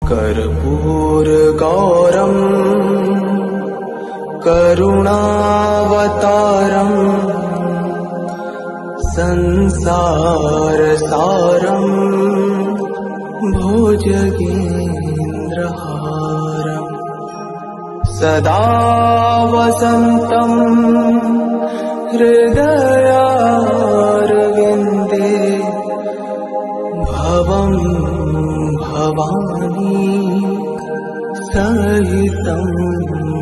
कर्पूरगौरम् करुणावतारम् संसारसारम् भुजगेन्द्रहारम् सदा वसन्तम् हृदयारविन्दे भवं भवानी सहितम्